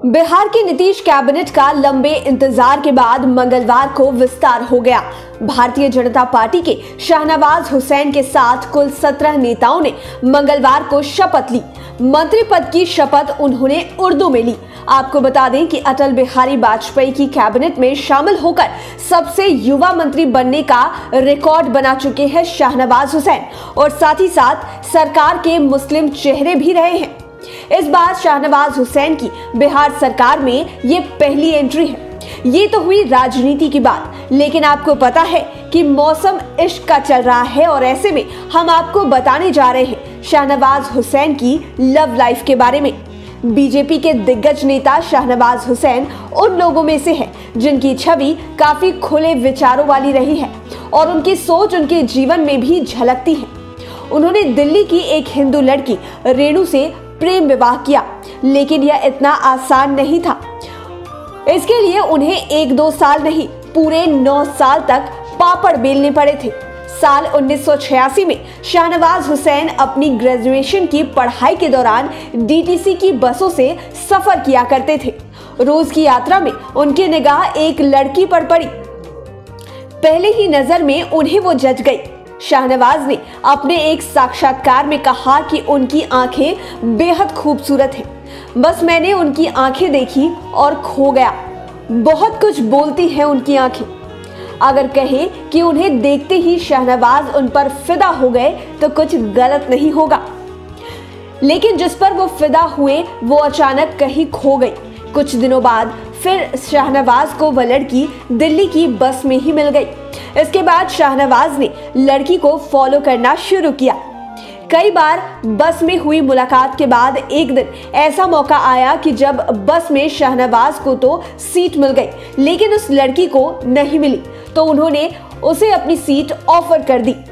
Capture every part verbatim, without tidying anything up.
बिहार की नीतीश कैबिनेट का लंबे इंतजार के बाद मंगलवार को विस्तार हो गया। भारतीय जनता पार्टी के शाहनवाज हुसैन के साथ कुल सत्रह नेताओं ने मंगलवार को शपथ ली। मंत्री पद की शपथ उन्होंने उर्दू में ली। आपको बता दें कि अटल बिहारी वाजपेयी की कैबिनेट में शामिल होकर सबसे युवा मंत्री बनने का रिकॉर्ड बना चुके हैं शाहनवाज हुसैन और साथ ही साथ सरकार के मुस्लिम चेहरे भी रहे हैं। इस बार शाहनवाज हुसैन की बिहार सरकार में ये पहली एंट्री है। ये तो हुई राजनीति की बात, लेकिन आपको पता है कि मौसम इश्क का चल रहा है और ऐसे में हम आपको बताने जा रहे हैं शाहनवाज हुसैन की लव लाइफ के बारे में। बीजेपी के दिग्गज नेता शाहनवाज हुसैन उन लोगों में से है जिनकी छवि काफी खुले विचारों वाली रही है और उनकी सोच उनके जीवन में भी झलकती है। उन्होंने दिल्ली की एक हिंदू लड़की रेणु से प्रेम विवाह किया, लेकिन यह इतना आसान नहीं था। इसके लिए उन्हें एक दो साल नहीं पूरे नौ साल तक पापड़ बेलने पड़े थे। साल उन्नीस सौ छियासी में शाहनवाज हुसैन अपनी ग्रेजुएशन की पढ़ाई के दौरान डीटीसी की बसों से सफर किया करते थे। रोज की यात्रा में उनकी निगाह एक लड़की पर पड़ी। पहले ही नजर में उन्हें वो जच गई। शाहनवाज ने अपने एक साक्षात्कार में कहा कि उनकी आंखें बेहद खूबसूरत हैं। बस मैंने उनकी आंखें देखी और खो गया। बहुत कुछ बोलती हैं उनकी आंखें। अगर कहें कि उन्हें देखते ही शाहनवाज उन पर फिदा हो गए तो कुछ गलत नहीं होगा, लेकिन जिस पर वो फिदा हुए वो अचानक कहीं खो गई। कुछ दिनों बाद फिर शाहनवाज को वह लड़की दिल्ली की बस में ही मिल गई। इसके बाद शाहनवाज ने लड़की को फॉलो करना शुरू किया। कई बार बस में हुई मुलाकात के बाद एक दिन ऐसा मौका आया कि जब बस में शाहनवाज को तो सीट मिल गई, लेकिन उस लड़की को नहीं मिली, तो उन्होंने उसे अपनी सीट ऑफर कर दी।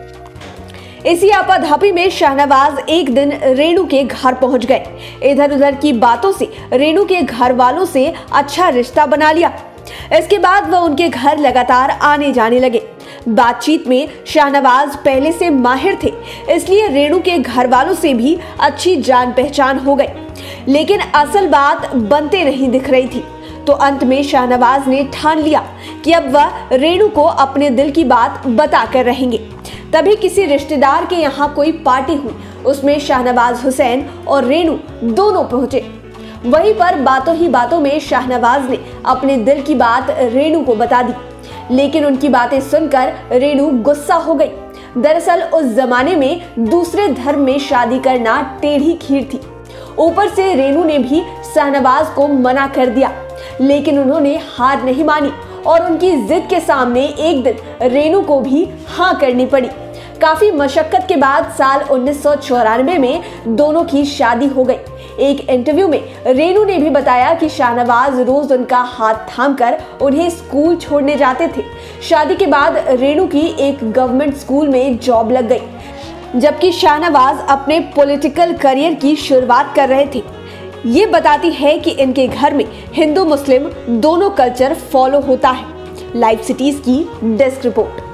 इसी आपाधापी में शाहनवाज एक दिन रेणु के घर पहुंच गए। इधर उधर की बातों से रेणु के घर वालों से अच्छा रिश्ता बना लिया। इसके बाद वह उनके घर लगातार आने जाने लगे। बातचीत में शाहनवाज पहले से माहिर थे, इसलिए रेणु के घर वालों से भी अच्छी जान पहचान हो गई, लेकिन असल बात बनते नहीं दिख रही थी। तो अंत में शाहनवाज ने ठान लिया कि अब वह रेणु को अपने दिल की बात बता कर रहेंगे। तभी किसी रिश्तेदार के यहाँ कोई पार्टी हुई, उसमें शाहनवाज हुसैन और रेणु दोनों पहुंचे। वहीं पर बातों ही बातों में शाहनवाज ने अपने दिल की बात रेणु को बता दी, लेकिन उनकी बातें सुनकर रेणु गुस्सा हो गई। दरअसल उस जमाने में दूसरे धर्म में शादी करना टेढ़ी खीर थी। ऊपर से रेणु ने भी शाहनवाज को मना कर दिया, लेकिन उन्होंने हार नहीं मानी और उनकी जिद के सामने एक दिन रेणु को भी हाँ करनी पड़ी। काफी मशक्कत के बाद साल उन्नीस सौ चौरानवे में दोनों की शादी हो गई। एक इंटरव्यू में रेणु ने भी बताया कि शाहनवाज रोज उनका हाथ थामकर उन्हें स्कूल छोड़ने जाते थे। शादी के बाद रेणु की एक गवर्नमेंट स्कूल में जॉब लग गई, जबकि शाहनवाज अपने पॉलिटिकल करियर की शुरुआत कर रहे थे। ये बताती है कि इनके घर में हिंदू मुस्लिम दोनों कल्चर फॉलो होता है। लाइव सिटीज की डेस्क रिपोर्ट।